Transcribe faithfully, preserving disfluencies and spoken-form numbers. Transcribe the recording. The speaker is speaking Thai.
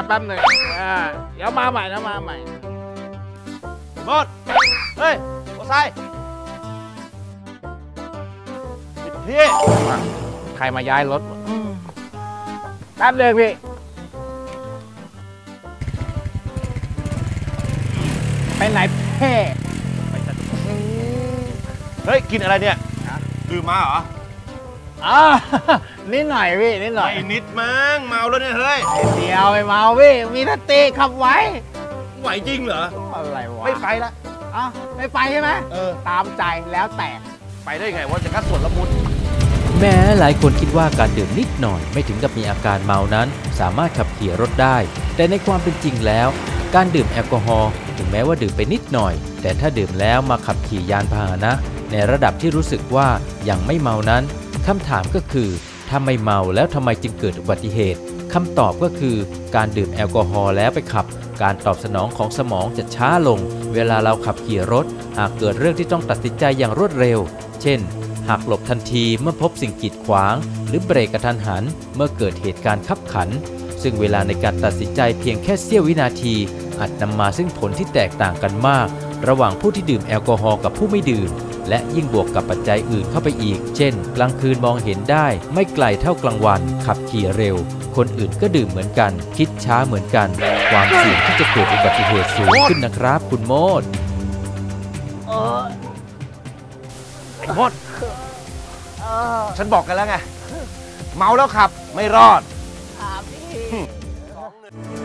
แป๊บหนึ่งเดี๋ยวมาใหม่นะมาใหม่หมดเฮ้ยโอไซผิดที่ใครมาย้ายรถแป๊บหนึ่งพี่ไปไหนเพ่เฮ้ยกินอะไรเนี่ยดื่มมาเหรออ่านิดหน่อยพี่นิดหน่อยไม่นิดมั้งเมาแล้วเนี่ยเฮ้ยเดียวไม่เมาพี่มีสติขับไว้ไหวจริงเหรออะไรวะไม่ไปละอ่ะไม่ไปใช่ไหมเออตามใจแล้วแต่ไปได้ไงว่าจะกัดส่วนละมุนแม้หลายคนคิดว่าการดื่มนิดหน่อยไม่ถึงกับมีอาการเมานั้นสามารถขับขี่รถได้แต่ในความเป็นจริงแล้วการดื่มแอลกอฮอล์ถึงแม้ว่าดื่มไปนิดหน่อยแต่ถ้าดื่มแล้วมาขับขี่ยานพาหนะในระดับที่รู้สึกว่ายังไม่เมานั้นคำถามก็คือถ้าไม่เมาแล้วทำไมจึงเกิดอุบัติเหตุคำตอบก็คือการดื่มแอลกอฮอล์แล้วไปขับการตอบสนองของสมองจะช้าลงเวลาเราขับขี่รถหากเกิดเรื่องที่ต้องตัดสินใจอย่างรวดเร็วเช่นหักหลบทันทีเมื่อพบสิ่งกีดขวางหรือเบรกกระทันหันเมื่อเกิดเหตุการณ์ขับขันซึ่งเวลาในการตัดสินใจเพียงแค่เสี้ยววินาทีอาจนำมาซึ่งผลที่แตกต่างกันมากระหว่างผู้ที่ดื่มแอลกอฮอล์กับผู้ไม่ดื่มและยิ่งบวกกับปัจจัยอื่นเข้าไปอีกเช่นกลางคืนมองเห็นได้ไม่ไกลเท่ากลางวันขับขี่เร็วคนอื่นก็ดื่มเหมือนกันคิดช้าเหมือนกันความเสี่ยงที่จะเกิดอุบัติเหตุสูงขึ้นนะครับคุณโมดหมดฉันบอกกันแล้วไงเมาแล้วขับไม่รอด